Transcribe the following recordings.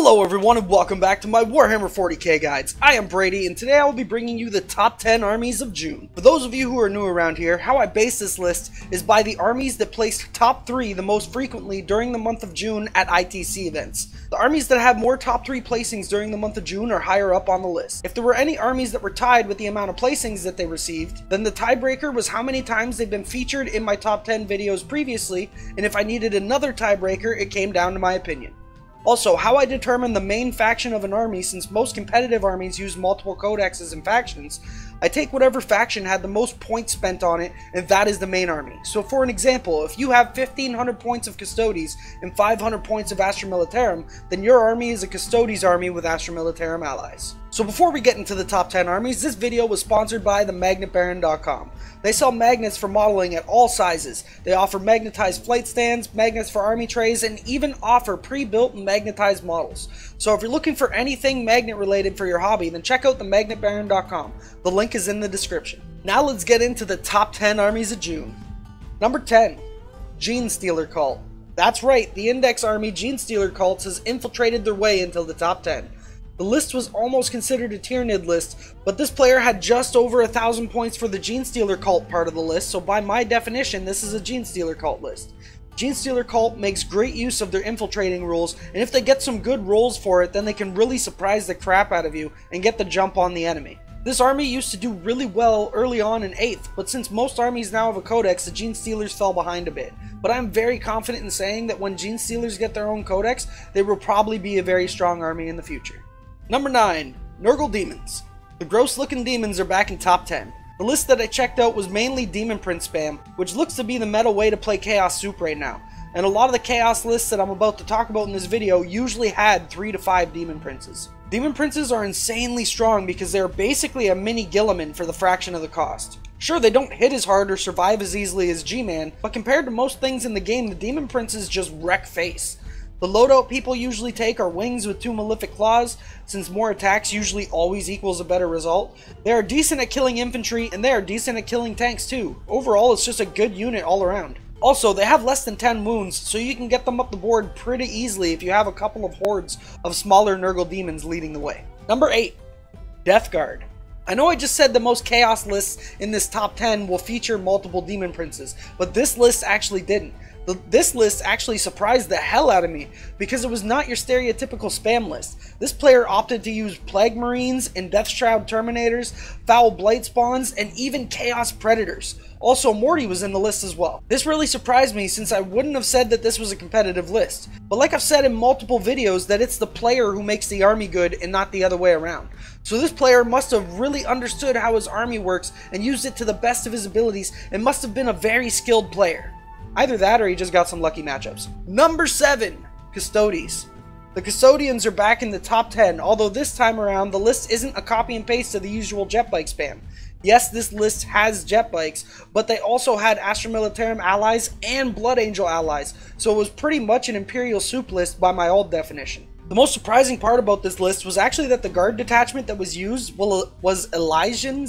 Hello everyone and welcome back to my Warhammer 40k guides. I am Brady and today I will be bringing you the top 10 armies of June. For those of you who are new around here, how I base this list is by the armies that placed top 3 the most frequently during the month of June at ITC events. The armies that have more top 3 placings during the month of June are higher up on the list. If there were any armies that were tied with the amount of placings that they received, then the tiebreaker was how many times they've been featured in my top 10 videos previously, and if I needed another tiebreaker, it came down to my opinion. Also, how I determine the main faction of an army, since most competitive armies use multiple codexes and factions, I take whatever faction had the most points spent on it, and that is the main army. So for an example, if you have 1500 points of Custodes and 500 points of Astra Militarum, then your army is a Custodes army with Astra Militarum allies. So before we get into the top 10 armies, this video was sponsored by themagnetbaron.com. They sell magnets for modeling at all sizes. They offer magnetized flight stands, magnets for army trays, and even offer pre-built magnetized models. So if you're looking for anything magnet related for your hobby, then check out themagnetbaron.com. The link is in the description. Now let's get into the top 10 armies of June. Number 10, Genestealer Cult. That's right, the Index Army Genestealer Cults has infiltrated their way into the top 10. The list was almost considered a Tyranid list, but this player had just over 1,000 points for the Genestealer Cult part of the list, so by my definition, this is a Genestealer Cult list. Genestealer Cult makes great use of their infiltrating rules, and if they get some good rolls for it, then they can really surprise the crap out of you and get the jump on the enemy. This army used to do really well early on in 8th, but since most armies now have a codex, the Genestealers fell behind a bit. But I'm very confident in saying that when Genestealers get their own codex, they will probably be a very strong army in the future. Number 9, Nurgle Demons. The gross looking demons are back in top 10. The list that I checked out was mainly Demon Prince spam, which looks to be the meta way to play Chaos Soup right now. And a lot of the Chaos lists that I'm about to talk about in this video usually had 3 to 5 Demon Princes. Demon Princes are insanely strong because they are basically a mini Guilliman for the fraction of the cost. Sure, they don't hit as hard or survive as easily as G-Man, but compared to most things in the game, the Demon Princes just wreck face. The loadout people usually take are wings with 2 malefic claws, since more attacks usually always equals a better result. They are decent at killing infantry, and they are decent at killing tanks too. Overall, it's just a good unit all around. Also, they have less than 10 wounds, so you can get them up the board pretty easily if you have a couple of hordes of smaller Nurgle demons leading the way. Number 8, Death Guard. I know I just said the most chaos lists in this top 10 will feature multiple Demon Princes, but this list actually didn't. This list actually surprised the hell out of me because it was not your stereotypical spam list. This player opted to use Plague Marines and Death Shroud Terminators, Foul Blight Spawns, and even Chaos Predators. Also, Morty was in the list as well. This really surprised me since I wouldn't have said that this was a competitive list. But like I've said in multiple videos, that it's the player who makes the army good and not the other way around. So this player must have really understood how his army works and used it to the best of his abilities and must have been a very skilled player. Either that or he just got some lucky matchups. Number 7, Custodes. The Custodians are back in the top 10, although this time around the list isn't a copy and paste of the usual jet bike spam. Yes, this list has jet bikes, but they also had Astra Militarum allies and Blood Angel allies, so it was pretty much an Imperial Soup list by my old definition. The most surprising part about this list was actually that the guard detachment that was used was Elysians,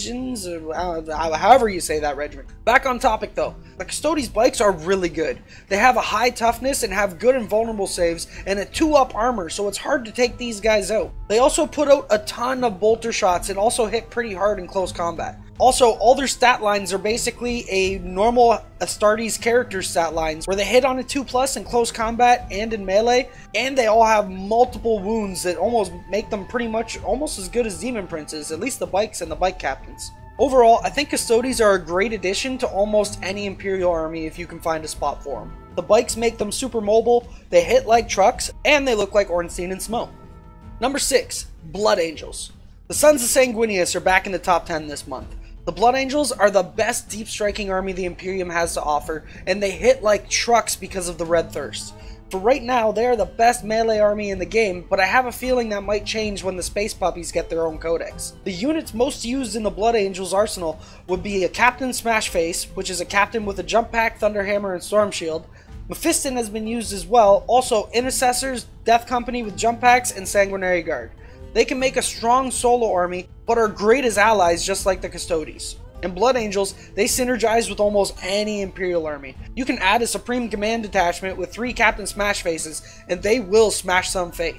or however you say that regiment. Back on topic though, the Custodes bikes are really good. They have a high toughness and have good invulnerable saves and a 2-up armor, so it's hard to take these guys out. They also put out a ton of bolter shots and also hit pretty hard in close combat. Also, all their stat lines are basically a normal Astartes character stat lines, where they hit on a 2+ in close combat and in melee, and they all have multiple wounds that almost make them pretty much almost as good as Demon Princes, at least the bikes and the bike captains. Overall, I think Custodes are a great addition to almost any Imperial army if you can find a spot for them. The bikes make them super mobile, they hit like trucks, and they look like Ornstein and Smough. Number 6, Blood Angels. The Sons of Sanguinius are back in the top 10 this month. The Blood Angels are the best deep striking army the Imperium has to offer, and they hit like trucks because of the Red Thirst. For right now, they are the best melee army in the game, but I have a feeling that might change when the Space Puppies get their own codex. The units most used in the Blood Angels arsenal would be a Captain Smashface, which is a captain with a Jump Pack, Thunderhammer, and Storm Shield. Mephiston has been used as well, also Intercessors, Death Company with Jump Packs, and Sanguinary Guard. They can make a strong solo army, but are great as allies just like the Custodes. and Blood Angels, they synergize with almost any Imperial army. You can add a Supreme Command detachment with 3 Captain Smash Faces, and they will smash some face.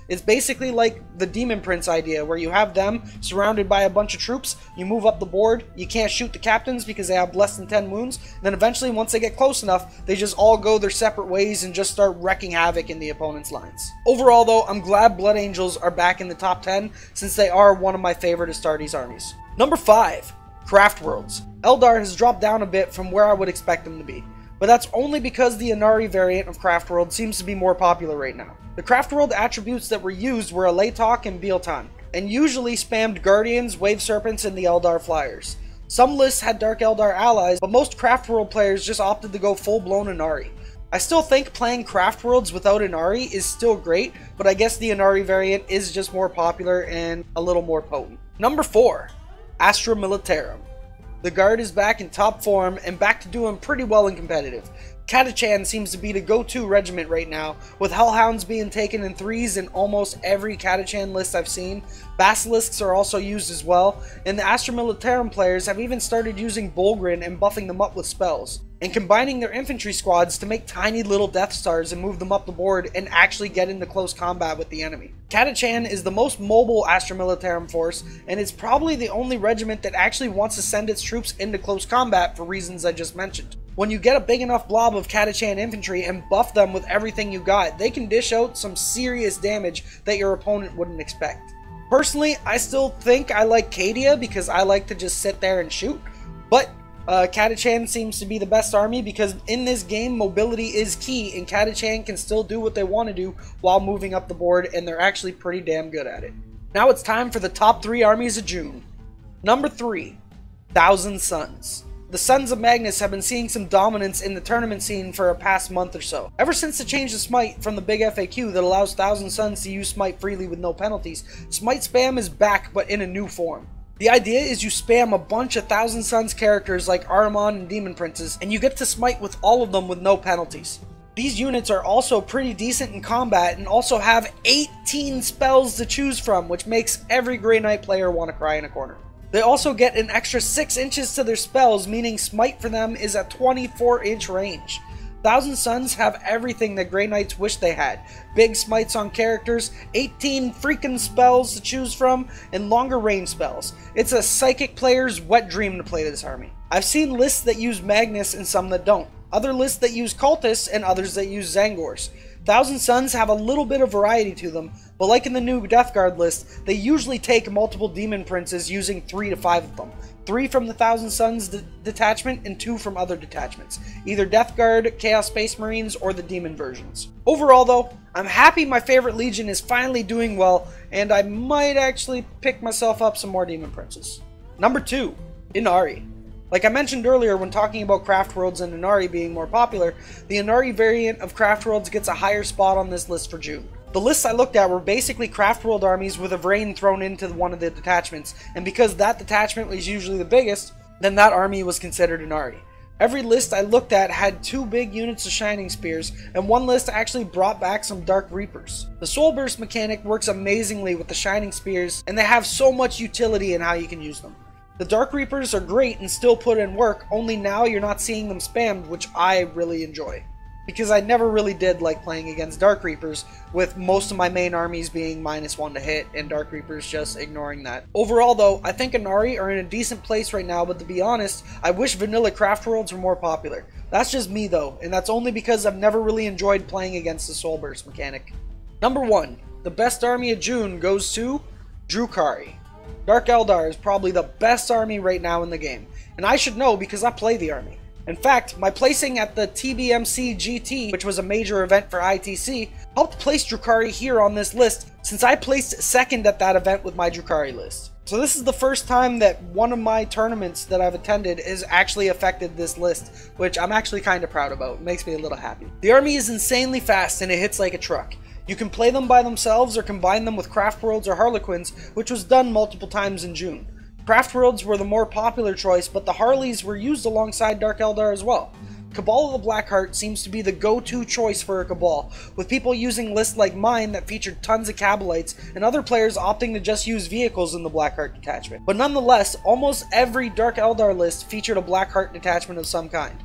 It's basically like the Demon Prince idea, where you have them surrounded by a bunch of troops, you move up the board, you can't shoot the captains because they have less than 10 wounds, and then eventually once they get close enough, they just all go their separate ways and just start wrecking havoc in the opponent's lines. Overall though, I'm glad Blood Angels are back in the top 10, since they are one of my favorite Astartes armies. Number 5. Craft Worlds. Eldar has dropped down a bit from where I would expect them to be, but that's only because the Inari variant of Craft World seems to be more popular right now. The Craft World attributes that were used were Aleitok and Bieltan, and usually spammed Guardians, Wave Serpents, and the Eldar Flyers. Some lists had Dark Eldar allies, but most Craft World players just opted to go full-blown Inari. I still think playing Craft Worlds without Inari is still great, but I guess the Inari variant is just more popular and a little more potent. Number 4. Astra Militarum. The Guard is back in top form and back to doing pretty well in competitive. Catachan seems to be the go-to regiment right now, with Hellhounds being taken in 3s in almost every Catachan list I've seen. Basilisks are also used as well, and the Astra Militarum players have even started using Bulgrin and buffing them up with spells, and combining their infantry squads to make tiny little Death Stars and move them up the board and actually get into close combat with the enemy. Catachan is the most mobile Astra Militarum force, and it's probably the only regiment that actually wants to send its troops into close combat for reasons I just mentioned. When you get a big enough blob of Catachan infantry and buff them with everything you got, they can dish out some serious damage that your opponent wouldn't expect. Personally, I still think I like Cadia because I like to just sit there and shoot, but Catachan seems to be the best army because in this game mobility is key, and Catachan can still do what they want to do while moving up the board, and they're actually pretty damn good at it. Now it's time for the top 3 armies of June. Number 3. Thousand Suns. The Sons of Magnus have been seeing some dominance in the tournament scene for a past month or so. Ever since the change of Smite from the big FAQ that allows Thousand Suns to use Smite freely with no penalties, Smite spam is back but in a new form. The idea is you spam a bunch of Thousand Suns characters like Ahriman and Demon Princes, and you get to smite with all of them with no penalties. These units are also pretty decent in combat and also have 18 spells to choose from, which makes every Grey Knight player want to cry in a corner. They also get an extra 6 inches to their spells, meaning smite for them is a 24-inch range. Thousand Suns have everything that Grey Knights wish they had. Big smites on characters, 18 freaking spells to choose from, and longer range spells. It's a psychic player's wet dream to play this army. I've seen lists that use Magnus and some that don't. Other lists that use Cultists and others that use Zangors. Thousand Suns have a little bit of variety to them, but like in the new Death Guard list, they usually take multiple Demon Princes using 3 to 5 of them. 3 from the Thousand Suns detachment and 2 from other detachments, either Death Guard, Chaos Space Marines, or the Demon versions. Overall though, I'm happy my favorite Legion is finally doing well, and I might actually pick myself up some more Demon Princes. Number 2. Inari. Like I mentioned earlier when talking about Craft Worlds and Inari being more popular, the Inari variant of Craft Worlds gets a higher spot on this list for June. The lists I looked at were basically Craft World armies with a Vrain thrown into one of the detachments, and because that detachment was usually the biggest, then that army was considered Inari. Every list I looked at had 2 big units of Shining Spears, and one list actually brought back some Dark Reapers. The Soul Burst mechanic works amazingly with the Shining Spears, and they have so much utility in how you can use them. The Dark Reapers are great and still put in work, only now you're not seeing them spammed, which I really enjoy. Because I never really did like playing against Dark Reapers, with most of my main armies being -1 to hit, and Dark Reapers just ignoring that. Overall though, I think Inari are in a decent place right now, but to be honest, I wish vanilla Craft Worlds were more popular. That's just me though, and that's only because I've never really enjoyed playing against the Soul Burst mechanic. Number 1. The best army of June goes to Drukhari. Dark Eldar is probably the best army right now in the game, and I should know because I play the army. In fact, my placing at the ITC GT, which was a major event for ITC, helped place Drukhari here on this list since I placed 2nd at that event with my Drukhari list. So this is the first time that one of my tournaments that I've attended has actually affected this list, which I'm actually kind of proud about. It makes me a little happy. The army is insanely fast and it hits like a truck. You can play them by themselves or combine them with Craft Worlds or Harlequins, which was done multiple times in June. Craft Worlds were the more popular choice, but the Harleys were used alongside Dark Eldar as well. Cabal of the Blackheart seems to be the go-to choice for a Cabal, with people using lists like mine that featured tons of Cabalites, and other players opting to just use vehicles in the Blackheart detachment. But nonetheless, almost every Dark Eldar list featured a Blackheart detachment of some kind.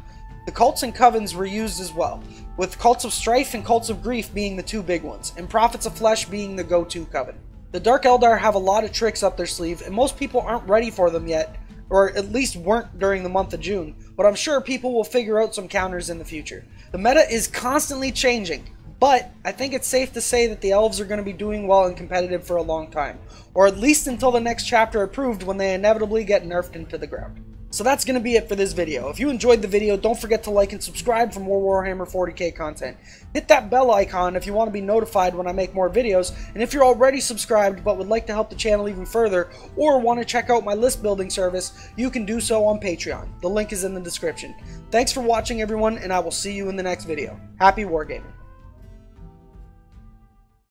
The cults and covens were used as well, with cults of strife and cults of grief being the two big ones, and prophets of flesh being the go-to coven. The Dark Eldar have a lot of tricks up their sleeve, and most people aren't ready for them yet, or at least weren't during the month of June, but I'm sure people will figure out some counters in the future. The meta is constantly changing, but I think it's safe to say that the elves are going to be doing well and competitive for a long time, or at least until the next chapter approved when they inevitably get nerfed into the ground. So that's going to be it for this video. If you enjoyed the video, don't forget to like and subscribe for more Warhammer 40k content. Hit that bell icon if you want to be notified when I make more videos, and if you're already subscribed but would like to help the channel even further, or want to check out my list building service, you can do so on Patreon. The link is in the description. Thanks for watching everyone, and I will see you in the next video. Happy wargaming.